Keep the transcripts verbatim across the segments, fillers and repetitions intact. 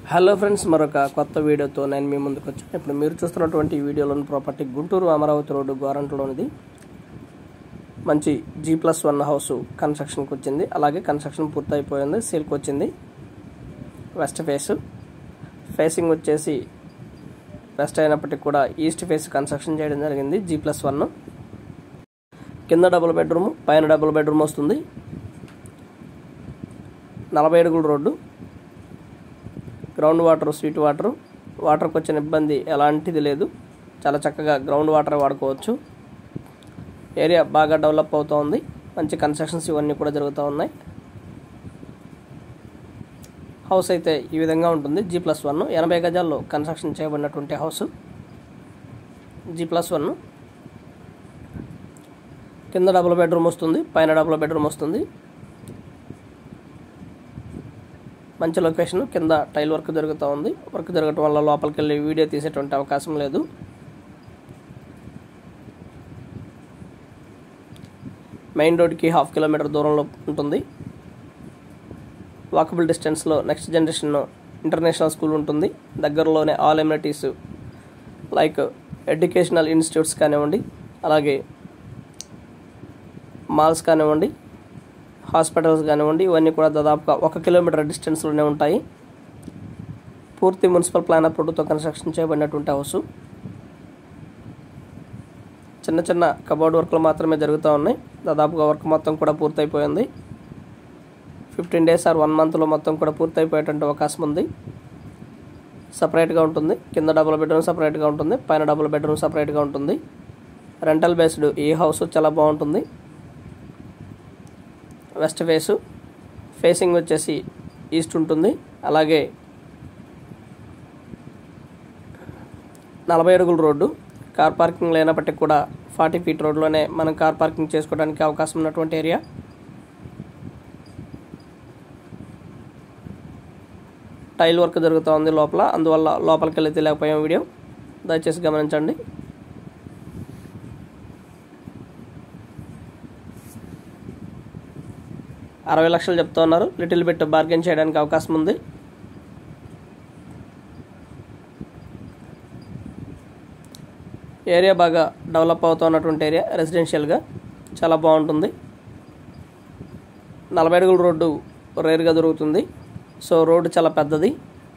Hello friends, మరొక కొత్త వీడియోతో నేను మీ ముందుకు వచ్చాను. ఇప్పుడు మీరు చూస్తున్నటువంటి వీడియోలోని ప్రాపర్టీ గుంటూరు అమరావతి రోడ్డు గోరంట్లోనిది మంచి జీ ప్లస్ వన్ హౌస్ కన్స్ట్రక్షన్కి వచ్చింది. అలాగే కన్స్ట్రక్షన్ పూర్తయిపోయింది, సేల్కి వచ్చింది. వెస్ట్ ఫేస్ ఫేసింగ్ వచ్చేసి వెస్ట్ అయినప్పటికీ కూడా ఈస్ట్ ఫేస్ కన్స్ట్రక్షన్ చేయడం జరిగింది. జీ ప్లస్ వన్ కింద డబుల్ బెడ్రూమ్, పైన డబుల్ బెడ్రూమ్ వస్తుంది. నలభై అడుగుల road, ground water, sweet water, వాటర్కి వచ్చిన ఇబ్బంది ఎలాంటిది లేదు. చాలా చక్కగా గ్రౌండ్ వాటర్ వాడుకోవచ్చు. ఏరియా బాగా డెవలప్ అవుతూ ఉంది. మంచి కన్స్ట్రక్షన్స్ ఇవన్నీ కూడా జరుగుతూ ఉన్నాయి. హౌస్ అయితే ఈ విధంగా ఉంటుంది. జీ ప్లస్ వన్ ఎనభై గజాల్లో కన్స్ట్రక్షన్ చేయబడినటువంటి హౌస్ జీ ప్లస్ వన్. కింద డబుల్ బెడ్రూమ్ వస్తుంది, పైన డబుల్ బెడ్రూమ్ వస్తుంది. మంచి లొకేషన్, కింద టైల్ వర్క్ జరుగుతూ ఉంది. వర్క్ జరగటం వల్ల లోపలికి వెళ్ళి వీడియో తీసేటువంటి అవకాశం లేదు. మెయిన్ రోడ్కి హాఫ్ కిలోమీటర్ దూరంలో ఉంటుంది. వాకబుల్ డిస్టెన్స్లో నెక్స్ట్ జనరేషన్ ఇంటర్నేషనల్ స్కూల్ ఉంటుంది. దగ్గరలోనే all amenities like educational institutes కానివ్వండి, అలాగే మాల్స్ కానివ్వండి, హాస్పిటల్స్ కానివ్వండి, ఇవన్నీ కూడా దాదాపుగా ఒక కిలోమీటర్ డిస్టెన్స్లోనే ఉంటాయి. పూర్తి మున్సిపల్ ప్లాన్ అప్రూవ్డ్తో కన్స్ట్రక్షన్ చేయబడినటువంటి హౌస్. చిన్న చిన్న కబోర్డ్ వర్క్లు మాత్రమే జరుగుతూ ఉన్నాయి. దాదాపుగా వర్క్ మొత్తం కూడా పూర్తయిపోయింది. ఫిఫ్టీన్ డేస్ ఆర్ వన్ మంత్లో మొత్తం కూడా పూర్తయిపోయేటువంటి అవకాశం ఉంది. సపరేట్గా ఉంటుంది. కింద డబుల్ బెడ్రూమ్ సపరేట్గా ఉంటుంది, పైన డబుల్ బెడ్రూమ్ సపరేట్గా ఉంటుంది. రెంటల్ బేస్డ్ ఈ హౌస్ చాలా బాగుంటుంది. వెస్ట్ ఫేసు ఫేసింగ్ వచ్చేసి ఈస్ట్ ఉంటుంది. అలాగే నలభై అడుగుల రోడ్డు, కార్ పార్కింగ్ లేనప్పటికీ కూడా ఫార్టీ ఫీట్ రోడ్లోనే మనం కార్ పార్కింగ్ చేసుకోవడానికి అవకాశం ఉన్నటువంటి ఏరియా. టైల్ వర్క్ జరుగుతూ ఉంది లోపల, అందువల్ల లోపలికి వెళ్ళి తెలియకపోయాం వీడియో, దయచేసి గమనించండి. అరవై లక్షలు చెప్తా ఉన్నారు. లిటిల్ బిట్ బార్గెన్ చేయడానికి అవకాశం ఉంది. ఏరియా బాగా డెవలప్ అవుతున్నటువంటి ఏరియా, రెసిడెన్షియల్గా చాలా బాగుంటుంది. నలభై అడుగుల రోడ్డు రేర్గా దొరుకుతుంది. సో రోడ్డు చాలా పెద్దది.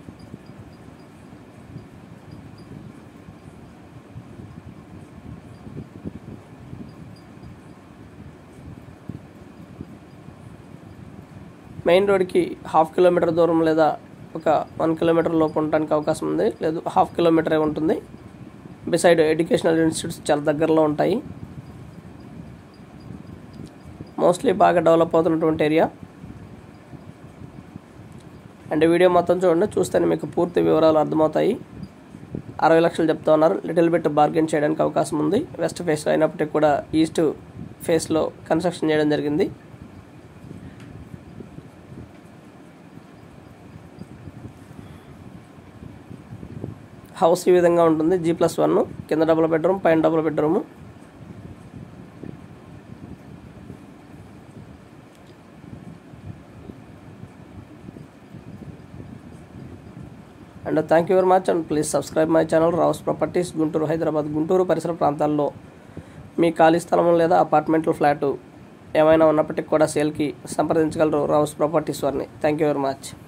మెయిన్ రోడ్కి హాఫ్ కిలోమీటర్ దూరం లేదా ఒక వన్ కిలోమీటర్ లోపు ఉండడానికి అవకాశం ఉంది, లేదు హాఫ్ కిలోమీటరే ఉంటుంది. బిసైడ్ ఎడ్యుకేషనల్ ఇన్స్టిట్యూట్స్ చాలా దగ్గరలో ఉంటాయి. మోస్ట్లీ బాగా డెవలప్ అవుతున్నటువంటి ఏరియా. అండ్ వీడియో మొత్తం చూడండి, చూస్తేనే మీకు పూర్తి వివరాలు అర్థమవుతాయి. అరవై లక్షలు చెప్తా ఉన్నారు. లిటిల్ బిట్ బార్గెన్ చేయడానికి అవకాశం ఉంది. వెస్ట్ ఫేస్లో అయినప్పటికీ కూడా ఈస్ట్ ఫేస్లో కన్స్ట్రక్షన్ చేయడం జరిగింది. హౌస్ ఈ విధంగా ఉంటుంది. జీ ప్లస్ వన్, కింద డబుల్ బెడ్రూమ్, పైన double bedroom. And thank you very much and please subscribe my channel Rao's properties Guntur, Hyderabad, Guntur పరిసర ప్రాంతాల్లో మీ ఖాళీ స్థలం లేదా అపార్ట్మెంట్లు, ఫ్లాటు ఏమైనా ఉన్నప్పటికీ కూడా సేల్కి సంప్రదించగలరు రావుస్ ప్రాపర్టీస్ వారిని. Thank you very much.